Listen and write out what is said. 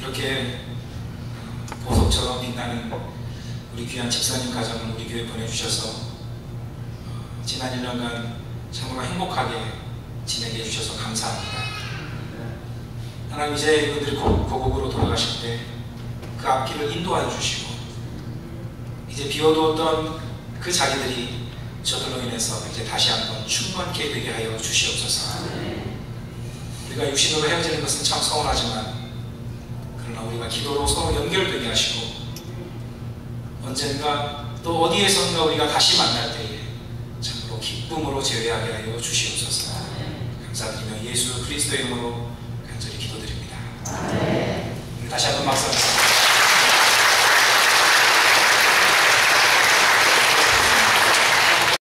이렇게 보석처럼 빛나는 우리 귀한 집사님 가정을 우리 교회 보내주셔서 지난 1년간 참으로 행복하게 지내게 해주셔서 감사합니다. 하나님, 이제 이분들이 고국으로 돌아가실 때 그 앞길을 인도하여 주시고, 이제 비워두었던 그 자리들이 저들로 인해서 이제 다시 한번 충만케 되게 하여 주시옵소서. 우리가 육신으로 헤어지는 것은 참 서운하지만, 그러나 우리가 기도로 서로 연결되게 하시고, 언젠가 또 어디에선가 우리가 다시 만날 때에 참으로 기쁨으로 재회하게 하여 주시옵소서. 감사드리며 예수 그리스도의 이름으로 간절히 기도드립니다. 우리 다시 한번 박수.